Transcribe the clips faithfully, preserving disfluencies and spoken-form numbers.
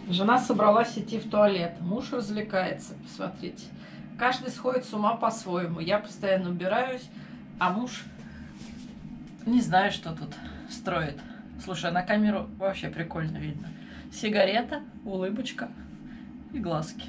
Жена собралась идти в туалет. Муж развлекается. Посмотрите. Каждый сходит с ума по-своему. Я постоянно убираюсь, а муж не знаю, что тут строит. Слушай, на камеру вообще прикольно видно. Сигарета, улыбочка и глазки.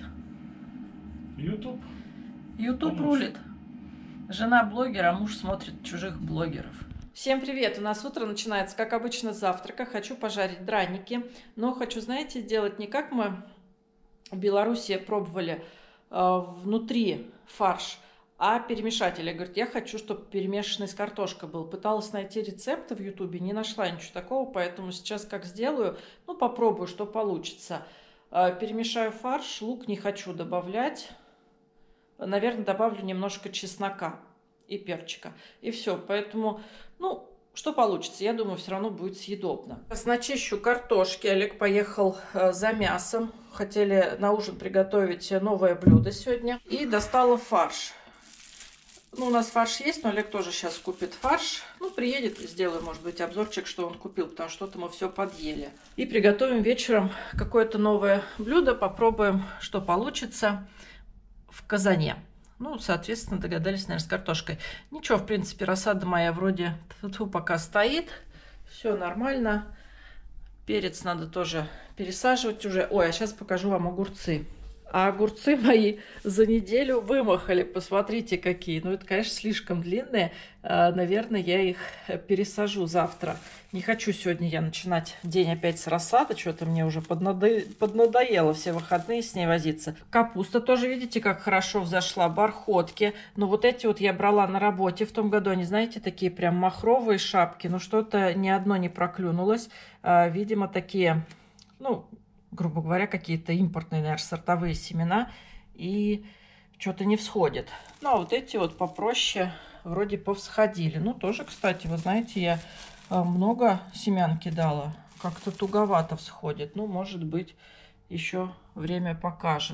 Ютуб. Ютуб рулит. Жена блогер, а муж смотрит чужих блогеров. Всем привет! У нас утро начинается, как обычно, с завтрака. Хочу пожарить драники, но хочу, знаете, сделать не как мы в Беларуси пробовали э, внутри фарш, а перемешать. Или говорит, я хочу, чтобы перемешанный с картошкой был. Пыталась найти рецепты в ютубе, не нашла ничего такого, поэтому сейчас как сделаю, ну попробую, что получится. Э, перемешаю фарш, лук не хочу добавлять. Наверное, добавлю немножко чеснока и перчика. И все. Поэтому, ну, что получится, я думаю, все равно будет съедобно. Начищу картошки. Олег поехал э, за мясом. Хотели на ужин приготовить новое блюдо сегодня. И достала фарш. Ну, у нас фарш есть, но Олег тоже сейчас купит фарш. Ну, приедет, сделаю, может быть, обзорчик, что он купил, потому что что-то мы все подъели. И приготовим вечером какое-то новое блюдо. Попробуем, что получится в казане. Ну, соответственно, догадались, наверное, с картошкой. Ничего, в принципе, рассада моя вроде тут пока стоит. Все нормально. Перец надо тоже пересаживать уже. Ой, а сейчас покажу вам огурцы. А огурцы мои за неделю вымахали. Посмотрите, какие. Ну, это, конечно, слишком длинные. Наверное, я их пересажу завтра. Не хочу сегодня я начинать день опять с рассады. Что-то мне уже поднадо... поднадоело все выходные с ней возиться. Капуста тоже, видите, как хорошо взошла. Бархотки. Но вот эти вот я брала на работе в том году. Они, знаете, такие прям махровые шапки. Но что-то ни одно не проклюнулось. Видимо, такие, ну... грубо говоря, какие-то импортные, наверное, сортовые семена, и что-то не всходит. Ну, а вот эти вот попроще вроде повсходили. Ну, тоже, кстати, вы знаете, я много семян кидала. Как-то туговато всходит. Ну, может быть, еще время покажет.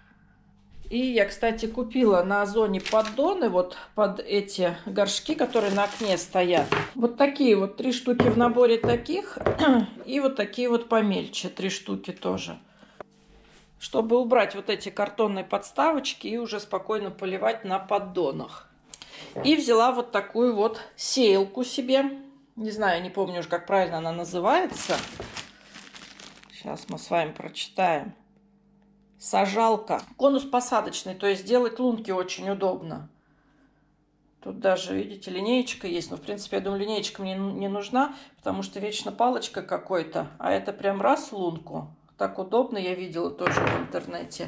И я, кстати, купила на Озоне поддоны вот под эти горшки, которые на окне стоят. Вот такие вот, три штуки в наборе таких. И вот такие вот помельче, три штуки тоже. Чтобы убрать вот эти картонные подставочки и уже спокойно поливать на поддонах. И взяла вот такую вот сеялку себе. Не знаю, не помню уже, как правильно она называется. Сейчас мы с вами прочитаем. Сажалка. Конус посадочный, то есть делать лунки очень удобно. Тут даже, видите, линеечка есть. Но, в принципе, я думаю, линеечка мне не нужна, потому что вечно палочка какой-то. А это прям раз лунку. Так удобно, я видела тоже в интернете.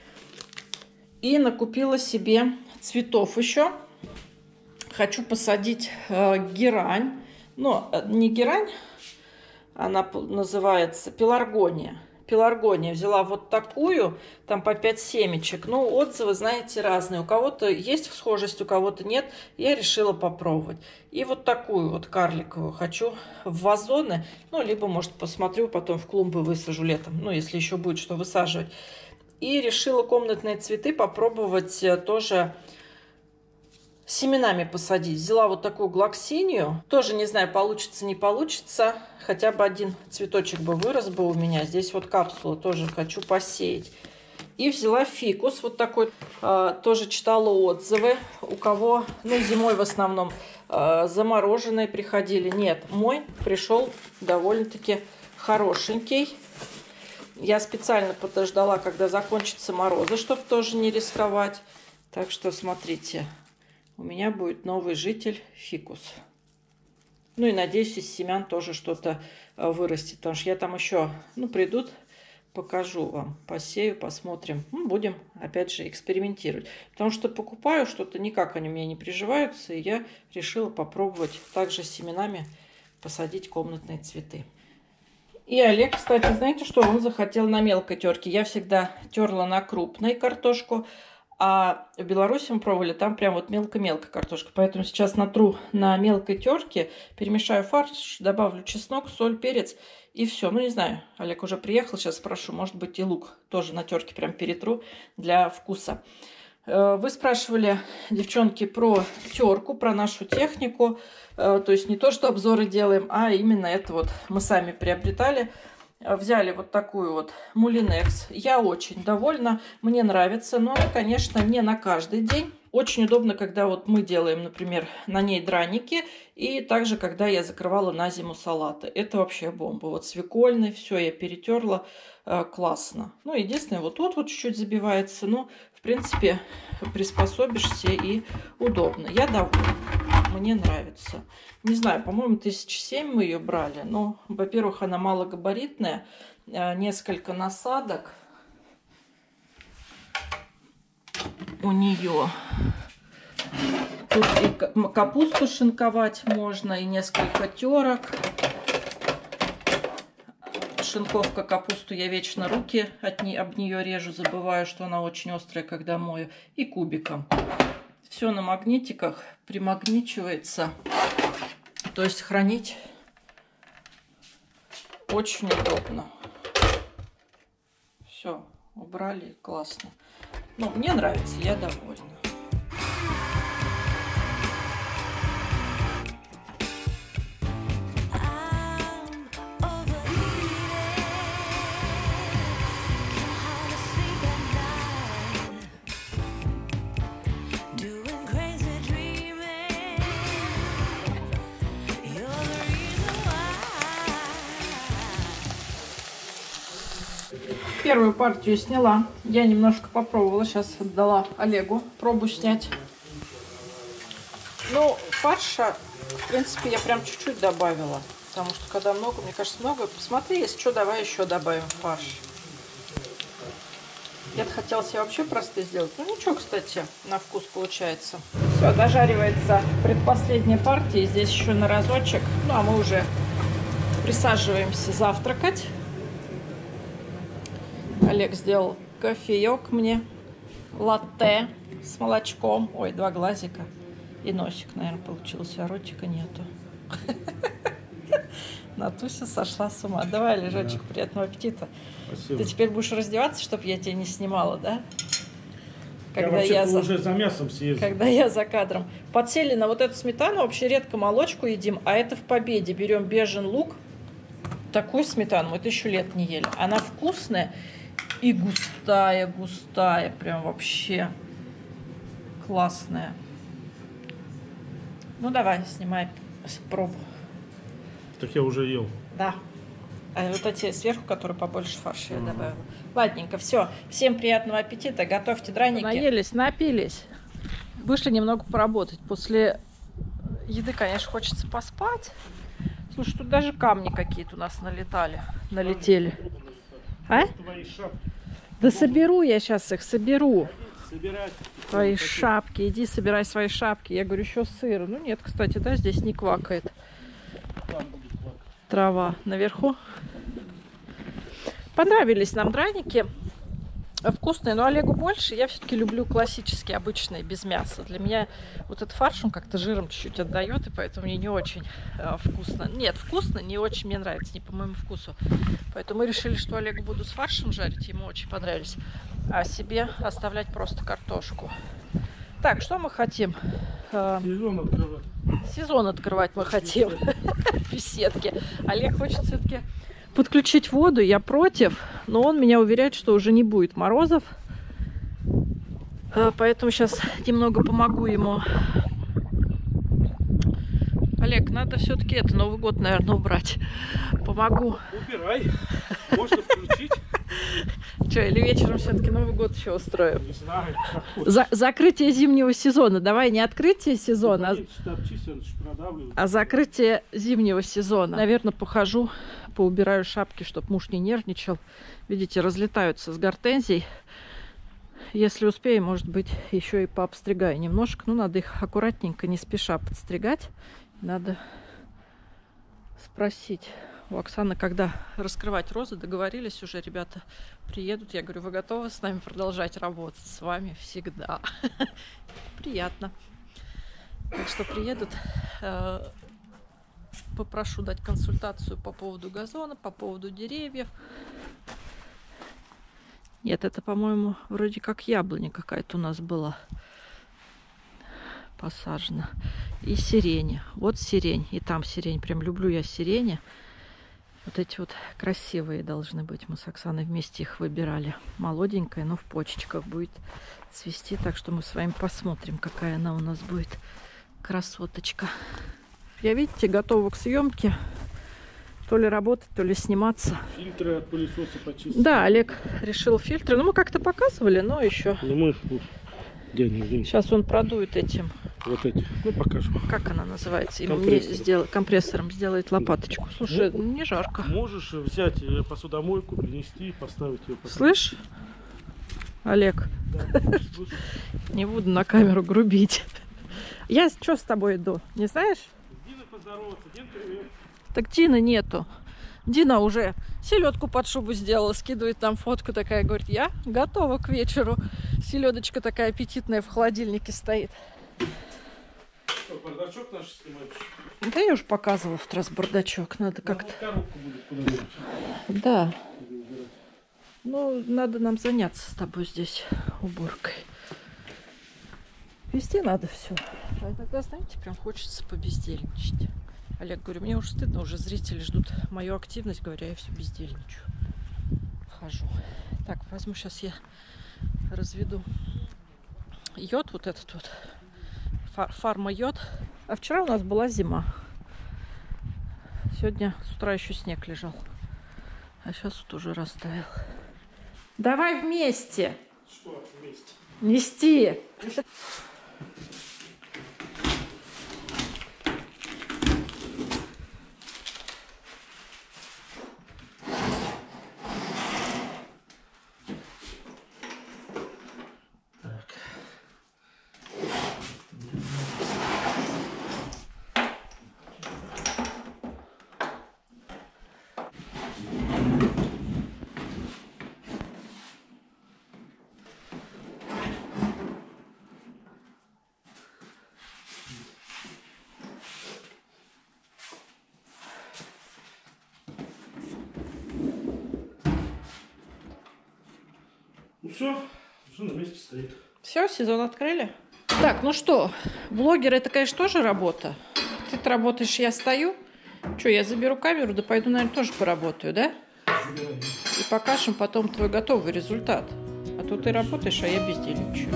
И накупила себе цветов еще. Хочу посадить э, герань. Но не герань, она называется пеларгония. Пеларгония. Взяла вот такую, там по пять семечек. Ну, отзывы, знаете, разные. У кого-то есть схожесть, у кого-то нет. Я решила попробовать. И вот такую вот карликовую хочу в вазоны. Ну, либо, может, посмотрю, потом в клумбы высажу летом. Ну, если еще будет что высаживать. И решила комнатные цветы попробовать тоже семенами посадить. Взяла вот такую глоксинию. Тоже не знаю, получится, не получится. Хотя бы один цветочек бы вырос бы у меня. Здесь вот капсула тоже хочу посеять. И взяла фикус вот такой. Э, тоже читала отзывы. У кого, ну, зимой в основном э, замороженные приходили. Нет, мой пришел довольно-таки хорошенький. Я специально подождала, когда закончатся морозы, чтобы тоже не рисковать. Так что смотрите. У меня будет новый житель фикус. Ну и надеюсь, из семян тоже что-то вырастет. Потому что я там еще, ну, придут, покажу вам. Посею, посмотрим. Ну, будем, опять же, экспериментировать. Потому что покупаю что-то, никак они у меня не приживаются. И я решила попробовать также с семенами посадить комнатные цветы. И Олег, кстати, знаете что? Он захотел на мелкой терке. Я всегда терла на крупной картошку. А в Беларуси мы пробовали, там прям вот мелко-мелко картошка. Поэтому сейчас натру на мелкой терке, перемешаю фарш, добавлю чеснок, соль, перец и все. Ну, не знаю, Олег уже приехал, сейчас спрошу, может быть, и лук тоже на терке прям перетру для вкуса. Вы спрашивали, девчонки, про терку, про нашу технику. То есть не то, что обзоры делаем, а именно это вот мы сами приобретали. Взяли вот такую вот Moulinex. Я очень довольна, мне нравится, но она, конечно, не на каждый день. Очень удобно, когда вот мы делаем, например, на ней драники, и также, когда я закрывала на зиму салаты. Это вообще бомба. Вот свекольный, все, я перетерла, э, классно. Ну, единственное, вот тут вот чуть-чуть забивается, но, в принципе, приспособишься и удобно. Я довольна, мне нравится. Не знаю, по-моему, тысяча семь мы ее брали, но, во-первых, она малогабаритная, э, несколько насадок у нее. Тут и капусту шинковать можно, и несколько терок. Шинковка капусту, я вечно руки от не, об нее режу, забываю, что она очень острая, когда мою. И кубиком. Все на магнитиках примагничивается. То есть хранить очень удобно. Все, убрали, классно. Ну, мне нравится, я довольна. Первую партию сняла. Я немножко попробовала. Сейчас отдала Олегу пробу снять. Ну, фарша, в принципе, я прям чуть-чуть добавила. Потому что когда много, мне кажется, много. Посмотри, если что, давай еще добавим фарш. Я-то хотела себе вообще простые сделать. Ну, ничего, кстати, на вкус получается. Все, дожаривается предпоследняя партия. Здесь еще на разочек. Ну, а мы уже присаживаемся завтракать. Олег сделал кофеек мне, латте с молочком. Ой, два глазика и носик, наверное, получился, а ротика нету. Натуся сошла с ума. Давай, Лежочек, приятного аппетита. Спасибо. Ты теперь будешь раздеваться, чтобы я тебя не снимала, да? Когда я, я за... уже за мясом съездил. Когда я за кадром. Подсели на вот эту сметану, вообще редко молочку едим, а это в Победе. Берем бежен лук. Такую сметану мы тысячу лет не ели. Она вкусная. И густая, густая, прям вообще классная. Ну давай, снимай пробу. Так я уже ел. Да. А вот эти сверху, которые побольше фарша я добавила. Ладненько, все. Всем приятного аппетита. Готовьте драники. Наелись, напились. Вышли немного поработать. После еды, конечно, хочется поспать. Слушай, тут даже камни какие-то у нас налетали. Налетели. А? Да соберу я сейчас их, соберу. Собирать. Твои шапки, иди собирай свои шапки. Я говорю, еще сыр. Ну нет, кстати, да, здесь не квакает. Трава наверху. Понравились нам драники. Вкусные, но Олегу больше. Я все-таки люблю классические, обычные, без мяса. Для меня вот этот фарш, он как-то жиром чуть-чуть отдает, и поэтому мне не очень э, вкусно. Нет, вкусно, не очень мне нравится, не по моему вкусу. Поэтому мы решили, что Олегу буду с фаршем жарить, ему очень понравились. А себе оставлять просто картошку. Так, что мы хотим? Сезон открывать. Сезон открывать мы хотим. Беседки. Олег хочет все-таки подключить воду, я против, но он меня уверяет, что уже не будет морозов. Поэтому сейчас немного помогу ему. Олег, надо все-таки это Новый год, наверное, убрать. Помогу. Убирай. Можно включить. Что, или вечером все-таки Новый год еще устроим? Не знаю. За закрытие зимнего сезона. Давай не открытие сезона, а... а закрытие зимнего сезона. Наверное, похожу, поубираю шапки, чтобы муж не нервничал. Видите, разлетаются с гортензий. Если успею, может быть, еще и пообстригаю немножко. Ну, надо их аккуратненько, не спеша подстригать. Надо спросить у Оксаны, когда раскрывать розы. Договорились уже, ребята приедут. Я говорю, вы готовы с нами продолжать работать? С вами всегда. Приятно. Так что приедут. Попрошу дать консультацию по поводу газона, по поводу деревьев. Нет, это, по-моему, вроде как яблоня какая-то у нас была посажена. И сирень. Вот сирень. И там сирень. Прям люблю я сирени. Вот эти вот красивые должны быть. Мы с Оксаной вместе их выбирали. Молоденькая, но в почечках будет цвести. Так что мы с вами посмотрим, какая она у нас будет. Красоточка. Я, видите, готова к съемке. То ли работать, то ли сниматься. Фильтры от пылесоса почистить. Да, Олег решил фильтры. Ну, мы как-то показывали, но еще. Ну, мы... Где, где? Сейчас он продует этим. Вот эти. Ну, покажем. Как она называется? Ему мне сдел... компрессором сделает лопаточку. Слушай, ну, не жарко. Можешь взять посудомойку, принести и поставить ее. Слышь, Олег? Да. Не буду на камеру грубить. Я что с тобой иду? Не знаешь? Дина поздороваться. Дин, привет. Так Дины нету. Дина уже селедку под шубу сделала, скидывает там фотку такая, говорит, я готова к вечеру. Селедочка такая аппетитная в холодильнике стоит. Что, бардачок наш снимаешь? Да я уже показывала в тот раз бардачок. Надо как-то... Коробку будет куда-нибудь. Да. Ну, надо нам заняться с тобой здесь уборкой. Везде надо все. А иногда, знаете, прям хочется побездельничать. Олег, говорю, мне уже стыдно, уже зрители ждут мою активность, говоря, я все бездельничаю. Хожу. Так, возьму сейчас я разведу йод, вот этот вот, фар фарма йод. А вчера у нас была зима. Сегодня с утра еще снег лежал. А сейчас вот уже растаял. Давай вместе. Что вместе? Нести. Ну все, уже на месте стоит. Все, сезон открыли? Так, ну что, блогер это, конечно, тоже работа. Ты работаешь, я стою. Что, я заберу камеру, да пойду, наверное, тоже поработаю, да? Забирай. И покажем потом твой готовый результат. А то ты работаешь, а я бездельничаю.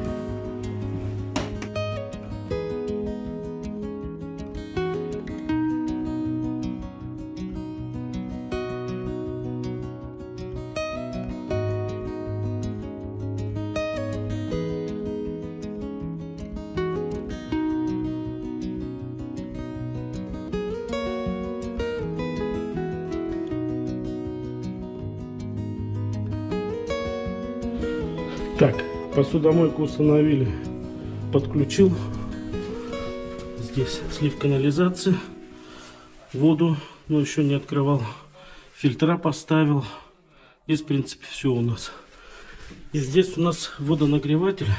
Так, посудомойку установили, подключил. Здесь слив канализации, воду, но еще не открывал. Фильтра поставил. Здесь, в принципе, все у нас. И здесь у нас водонагреватель.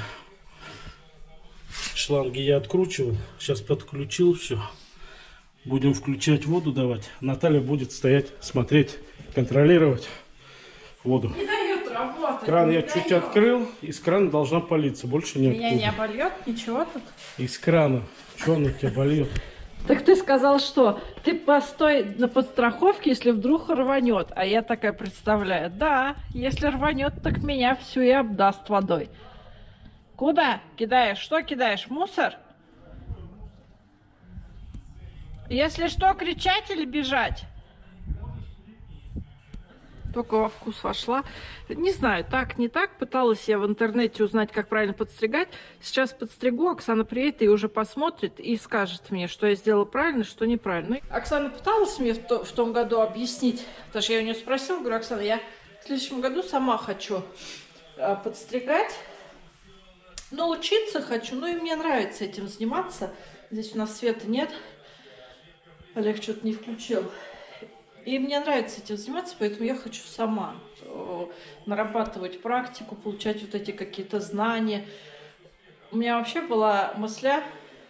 Шланги я откручивал. Сейчас подключил все. Будем включать воду давать. Наталья будет стоять, смотреть, контролировать воду. Не дает работать. Кран я не чуть дает. открыл, из крана должна палиться. Больше нет. Меня не обольет, ничего тут. Из крана. Что она тебя обольет? Так ты сказал, что ты постой на подстраховке, если вдруг рванет. А я такая представляю, да, если рванет, так меня всю и обдаст водой. Куда кидаешь? Что кидаешь? Мусор? Если что, кричать или бежать? Только во вкус вошла. Не знаю, так, не так. Пыталась я в интернете узнать, как правильно подстригать. Сейчас подстригу, Оксана приедет и уже посмотрит и скажет мне, что я сделала правильно, что неправильно. Оксана пыталась мне в, то, в том году объяснить, потому что я у нее спросила, говорю, Оксана, я в следующем году сама хочу а, подстригать. Научиться хочу, ну и мне нравится этим заниматься. Здесь у нас света нет. Олег что-то не включил. И мне нравится этим заниматься, поэтому я хочу сама нарабатывать практику, получать вот эти какие-то знания. У меня вообще была мысля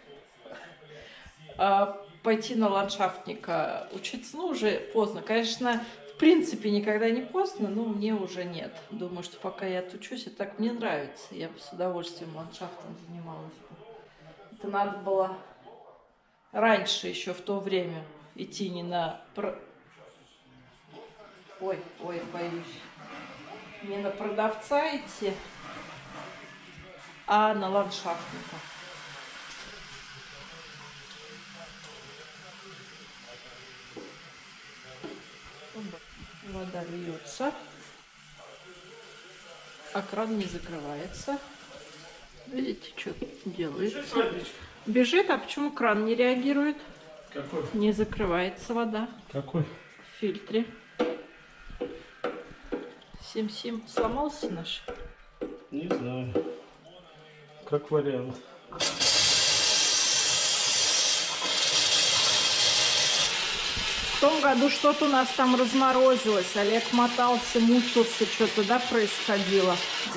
пойти на ландшафтника учиться, ну уже поздно. Конечно, в принципе никогда не поздно, но мне уже нет. Думаю, что пока я отучусь, и так мне нравится. Я бы с удовольствием ландшафтом занималась. Это надо было раньше, еще в то время, идти не на... Ой, ой, боюсь. Не на продавца идти, а на ландшафтника. Вода льется, а кран не закрывается. Видите, что делается? Бежит, а почему кран не реагирует? Какой? Не закрывается вода. Какой? В фильтре. Сим-Сим сломался наш? Не знаю. Как вариант. В том году что-то у нас там разморозилось. Олег мотался, мучился, что-то, да, происходило.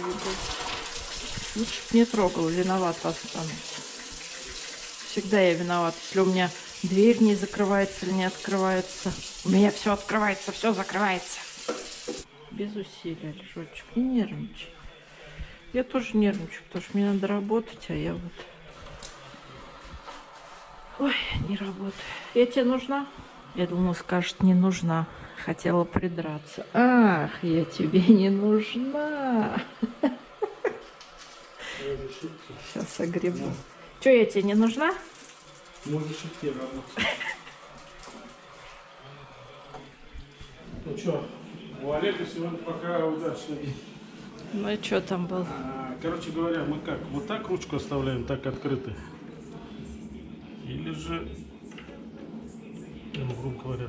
Лучше б не трогал, виноват останусь. Всегда я виноват, если у меня дверь не закрывается или не открывается. У меня все открывается, все закрывается. Без усилия, Лежочек, не нервничай. Я тоже нервничаю, потому что мне надо работать, а я вот... Ой, не работаю. Я тебе нужна? Я думала, скажет, не нужна. Хотела придраться. Ах, я тебе не нужна. Сейчас огребу. Че, я тебе не нужна? Можешь идти работать. Ну что, у Олега сегодня пока удачный день. Ну и что там был? Короче говоря, мы как? Вот так ручку оставляем, так открытой. Или же, ну, грубо говоря,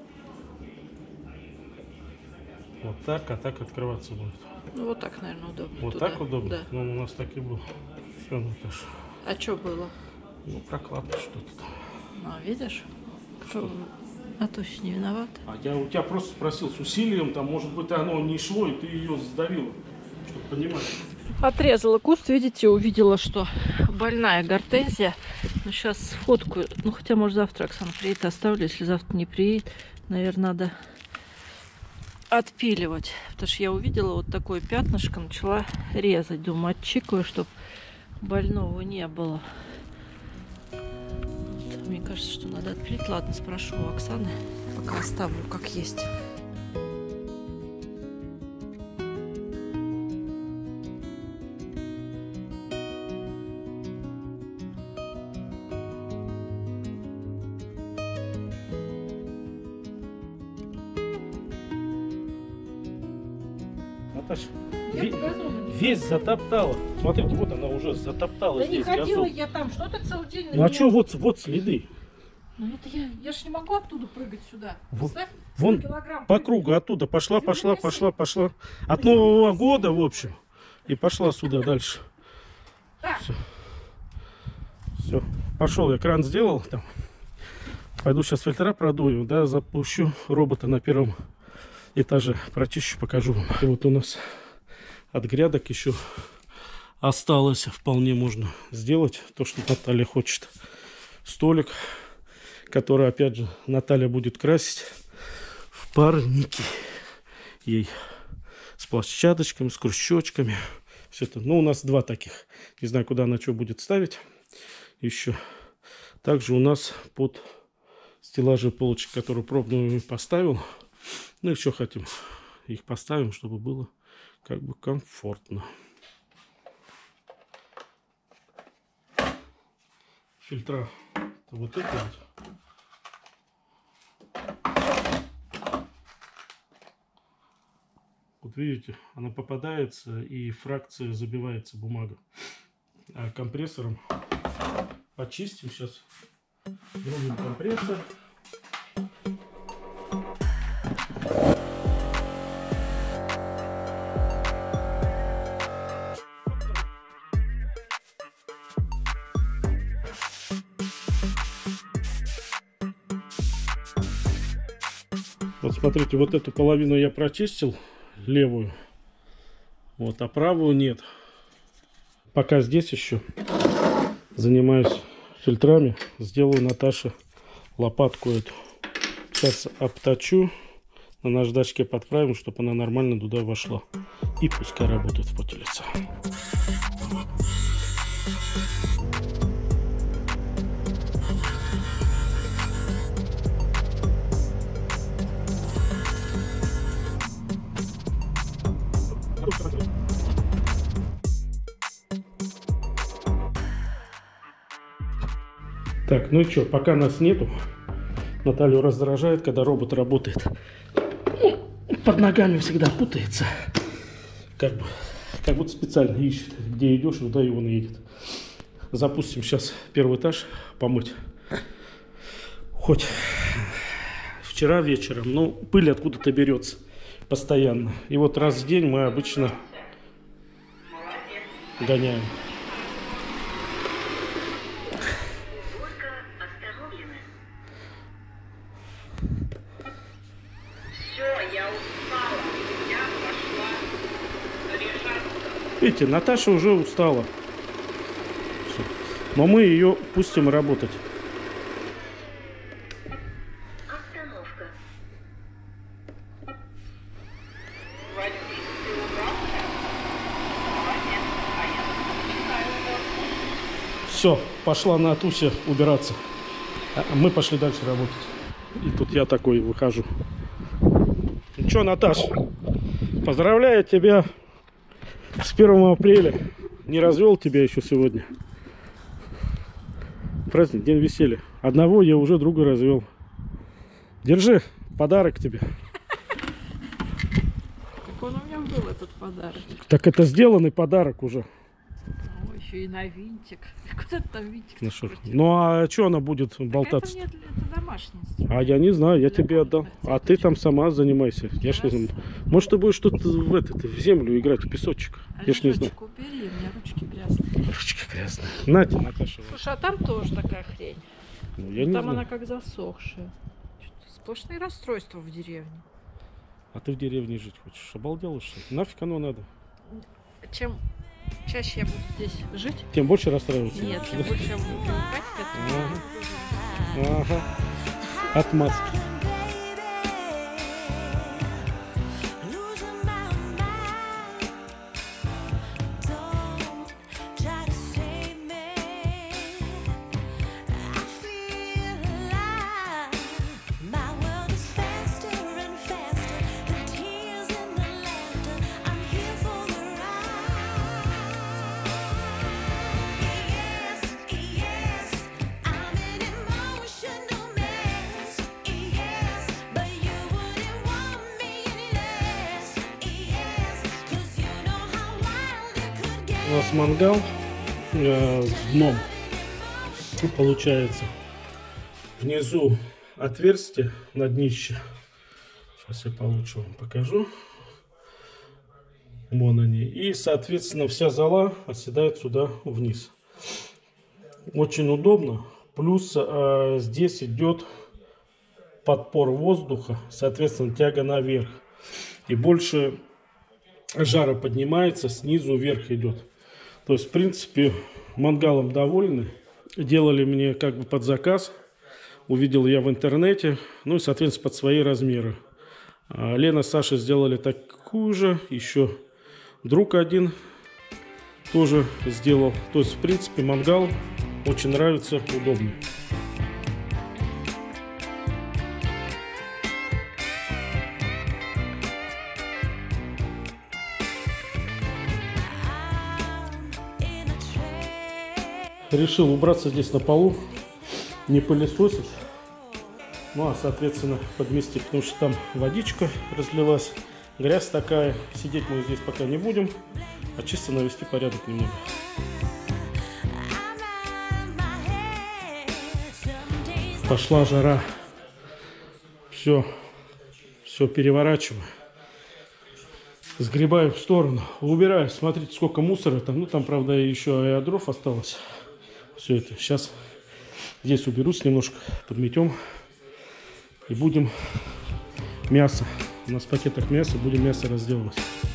вот так, а так открываться будет. Ну вот так, наверное, удобно. Вот туда. так удобно? Да. Ну, у нас так и было. Все, Наташа. А что было? Ну, прокладка что-то там. А, видишь? Кто? А то не виноват. А я у тебя просто спросил с усилием, там, может быть, оно не шло, и ты ее сдавила, чтобы понимать. Отрезала куст, видите, увидела, что больная гортензия. Ну, сейчас сфоткаю. Ну, хотя, может, завтра Оксана приедет, оставлю. Если завтра не приедет, наверное, надо отпиливать. Потому что я увидела вот такое пятнышко, начала резать. Думаю, отчикаю, чтобы больного не было. Вот, мне кажется, что надо отпилить. Ладно, спрошу у Оксаны. Пока оставлю как есть. Наташа, весь затоптала. Смотрите, вот она уже затоптала Да здесь. не ходила газон. я там, что ты целый день на Ну а меня? что, вот, вот следы. Ну это я, я ж не могу оттуда прыгать сюда. Вот, Представь, вон килограмм по прыгать. кругу оттуда пошла, пошла, пошла, пошла. От Нового года, в общем. И пошла сюда дальше. Так. Все. Все. Пошел, я кран сделал там. Пойду сейчас фильтра продую, да, запущу робота на первом этаже. Прочищу, покажу вам. И вот у нас от грядок еще осталось. Вполне можно сделать то, что Наталья хочет. Столик, который, опять же, Наталья будет красить в парники. Ей с площадочками, с крючочками. Все это. Ну, у нас два таких. Не знаю, куда она что будет ставить. Еще. Также у нас под стеллажи полочек, которую пробную поставил. Ну, еще хотим. Их поставим, чтобы было как бы комфортно. Фильтра. Вот это вот. Вот видите, она попадается и фракция забивается бумага. А компрессором почистим сейчас. Берем компрессор. Вот смотрите, вот эту половину я прочистил, левую, вот, а правую нет. Пока здесь еще занимаюсь фильтрами, сделаю Наташе лопатку эту. Сейчас обточу, на наждачке подправим, чтобы она нормально туда вошла. И пускай работает в поте лица. Так, ну и что, пока нас нету, Наталью раздражает, когда робот работает. Под ногами всегда путается. Как бы, как будто специально ищет, где идешь, туда и он едет. Запустим сейчас первый этаж помыть. Хоть вчера вечером, но пыль откуда-то берется постоянно. И вот раз в день мы обычно гоняем. Видите, Наташа уже устала. Все. Но мы ее пустим работать. Остановка. Все, пошла Натуся убираться. А мы пошли дальше работать. И тут я такой выхожу. Ну что, Наташ, поздравляю тебя с первым апреля. Не развел тебя еще сегодня. Праздник, день веселья. Одного я уже друга развел. Держи, подарок тебе. Так он у меня был, этот подарок. Так это сделанный подарок уже. О, еще и на винтик. Куда ты там винтик? Ну, шо? Ну а что она будет болтаться? Это, нет, это домашний инструмент. А я не знаю, я Для тебе отдал. комнаты. А ты там сама занимайся. Я ж не знаю. Может, ты будешь тут в, этот, в землю играть, в песочек. А Я ж не знаю. лежачек убери, у меня ручки грязные. Ручка грязная. Нате, Наташа. Слушай, а там тоже такая хрень. Ну, я не Там знаю. она как засохшая. Что-то сплошные расстройства в деревне. А ты в деревне жить хочешь? Обалдела, что ли? Нафиг оно надо? Чем чаще я буду здесь жить, Тем больше расстраиваться? нет, тем больше я буду привыкать к этому. Ага. Отмазки. У нас мангал э, с дном. И получается внизу отверстие на днище. Сейчас я получше вам покажу. Вон они. И, соответственно, вся зола оседает сюда вниз. Очень удобно. Плюс э, здесь идет подпор воздуха, соответственно, тяга наверх. И больше жара поднимается, снизу вверх идет. То есть, в принципе, мангалом довольны. Делали мне как бы под заказ. Увидел я в интернете. Ну и, соответственно, под свои размеры. А Лена с Сашей сделали такую же. Еще друг один тоже сделал. То есть, в принципе, мангал очень нравится, удобно. Решил убраться здесь на полу, не пылесосить. Ну а, соответственно, подместить, потому что там водичка разлилась, грязь такая. Сидеть мы здесь пока не будем, а чисто навести порядок немного. Пошла жара. Все, все переворачиваю. Сгребаю в сторону, убираю. Смотрите, сколько мусора там. Ну, там, правда, еще и от дров осталось. Все это. Сейчас здесь уберусь немножко, подметем. И будем мясо. У нас в пакетах мясо, будем мясо разделывать.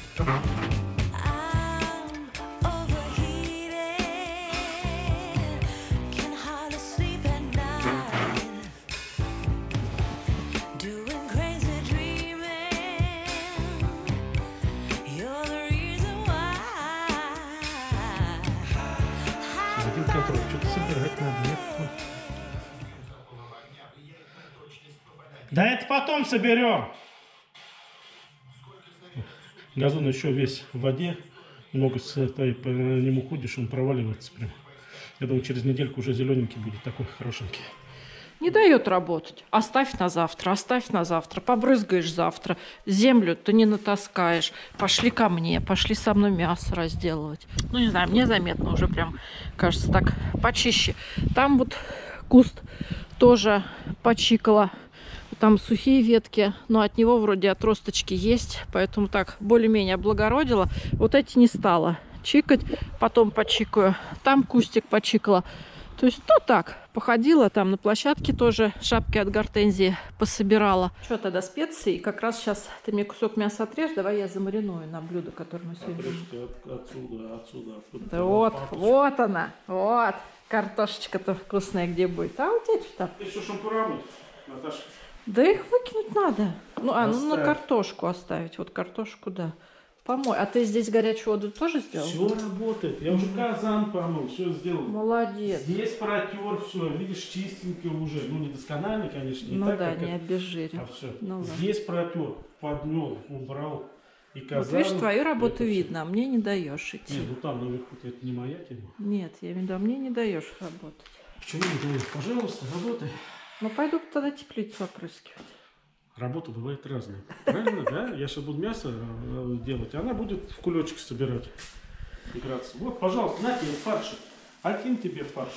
Один контроль. Что-то собирать надо. Нет? Да это потом соберем. Газон еще весь в воде. Много с этой, по нему ходишь, он проваливается прям. Я думаю, через недельку уже зелененький будет, такой хорошенький. Не дает работать. Оставь на завтра, оставь на завтра. Побрызгаешь завтра. Землю ты не натаскаешь. Пошли ко мне, пошли со мной мясо разделывать. Ну, не знаю, мне заметно уже прям, кажется, так почище. Там вот куст тоже почикала. Там сухие ветки, но от него вроде отросточки есть. Поэтому так, более-менее облагородила. Вот эти не стала чикать. Потом почикаю. Там кустик почикала. То есть, ну так, походила там на площадке тоже, шапки от гортензии пособирала. Что тогда, специи? Как раз сейчас ты мне кусок мяса отрежь, давай я замариную на блюдо, которое мы сегодня... От, отсюда, отсюда. Да вот, вот она, вот, картошечка-то вкусная где будет. А у тебя что там? Ты что, шампурами, Наташа? Да их выкинуть надо. Ну, а, ну на Оставь. картошку оставить, вот картошку, да. Помой. А ты здесь горячую воду тоже сделал? Все работает. Я уже казан помыл, все сделал. Молодец. Здесь протер, все, видишь, чистенький уже. Ну, не доскональный, конечно, не Ну так, да, как не это. обезжирил. А все. Ну ладно. Здесь протер, подмел, убрал. И казан. Вот видишь, твою работу это видно, а мне не даешь идти. всё. Не, ну там наверху это не моя тема. Нет, я имею в виду, а мне не даешь работать. Почему не даю? Пожалуйста, работай. Ну, пойду тогда теплицу опрыскивать. Работа бывает разная. Правильно, да? Я сейчас буду мясо э, делать, а она будет в кулечек собирать. Играться. Вот, пожалуйста, на тебе фарш. Один тебе фарш.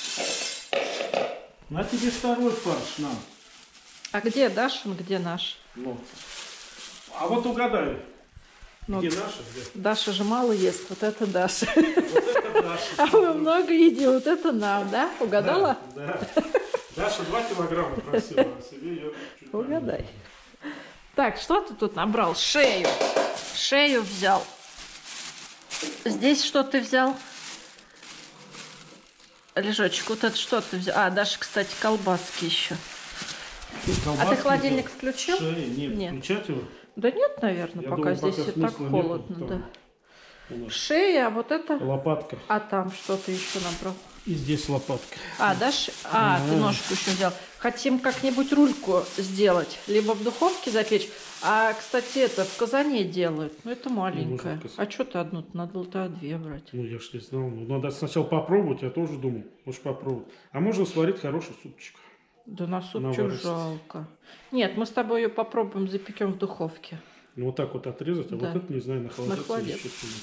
На тебе второй фарш нам. А где Дашин, где наш? Ну. А вот угадай, Ну, где наша, где? Даша же мало ест, вот это Даша. Вот это Даша. А мы много едим, вот это нам, да? Угадала? Да, да. Даша два килограмма просила, а себе ее чуть Угадай. Так, что ты тут набрал? Шею. Шею взял. Здесь что ты взял? Лежочек, вот это что ты взял? А, Даша, кстати, колбаски еще. А ты холодильник включил? Шея, нет, Нет. включать его? Да нет, наверное, Я пока думаю, здесь пока и так смысла холодно, нету, да. там у нас Шея, а вот это... лопатка. А там что ты еще набрал? И здесь лопатка. А, дашь? А, ты ножку еще взял. Хотим как-нибудь рульку сделать. Либо в духовке запечь. А, кстати, это в казане делают. Ну, это маленькая. Можно в А что ты одну? Надо было тогда две брать. Ну, я ж не знал. Ну, надо сначала попробовать, я тоже думал. Можешь попробовать. А можно сварить хороший супчик. Да на супчик Наваристый. жалко. Нет, мы с тобой ее попробуем, запекем в духовке. Ну, вот так вот отрезать, а Да. вот это, не знаю, на холодец. На холодец.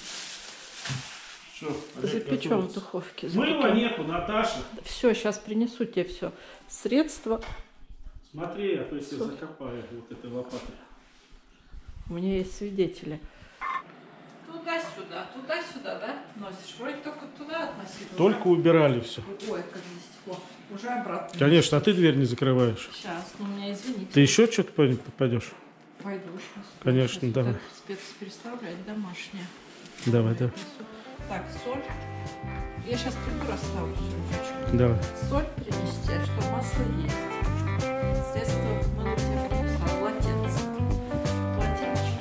Все, Запечем в духовке. Мыла нету, Наташа. Все, сейчас принесу тебе все. Средства. Смотри, а то если закопаю вот этой лопатой. У меня есть свидетели. Туда-сюда, туда-сюда, да? Носишь? Вроде только туда относить. Только убирали все. Ой, как здесь тепло. Уже обратно. Конечно, а ты дверь не закрываешь. Сейчас, ну меня извините. Ты еще что-то попадешь? Пойду сейчас. Конечно, Сейчас давай. вот это спецпереставлять домашнее. Давай, давай. Так, соль. Я сейчас приду, расставлю все. Давай. Соль принести, а что масло есть. Средство мыльного принесла. Полотенце. Полотенце.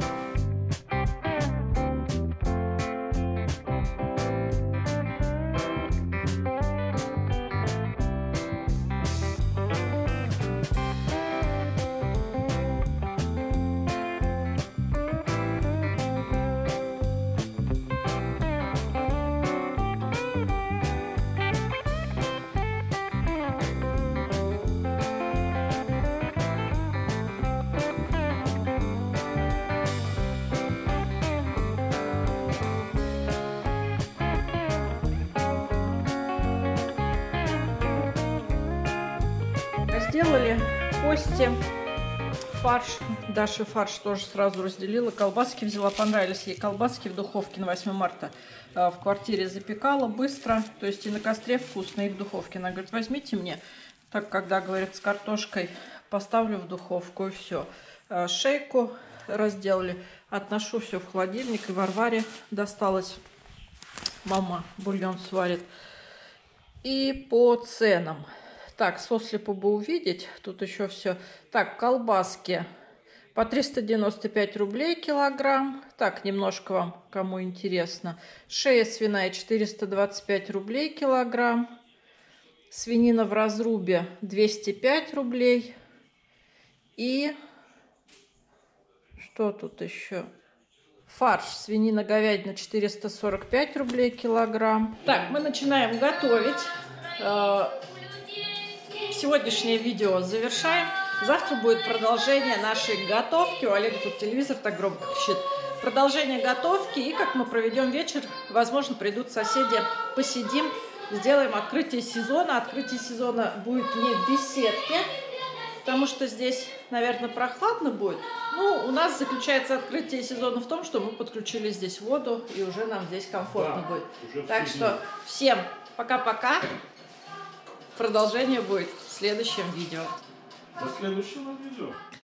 Сделали кости, фарш. Даша фарш тоже сразу разделила. Колбаски взяла, понравились ей колбаски в духовке на восьмое марта. В квартире запекала быстро, то есть и на костре вкусно, и в духовке. Она говорит, возьмите мне, так когда, говорит, с картошкой поставлю в духовку и все. Шейку разделали, отношу все в холодильник, и Варваре досталось. Мама бульон сварит. И по ценам. Так, сослепу бы увидеть. Тут еще все. Так, колбаски по триста девяносто пять рублей килограмм. Так, немножко вам, кому интересно. Шея свиная четыреста двадцать пять рублей килограмм. Свинина в разрубе двести пять рублей. И что тут еще? Фарш свинина, говядина четыреста сорок пять рублей килограмм. Так, мы начинаем готовить. Сегодняшнее видео завершаем. Завтра будет продолжение нашей готовки. У Олега тут телевизор так громко кричит. Продолжение готовки. И как мы проведем вечер, возможно, придут соседи, посидим, сделаем открытие сезона. Открытие сезона будет не в беседке, потому что здесь, наверное, прохладно будет. Ну, у нас заключается открытие сезона в том, что мы подключили здесь воду, и уже нам здесь комфортно да, будет. Так что всем пока-пока. Продолжение будет в следующем видео. До следующего видео.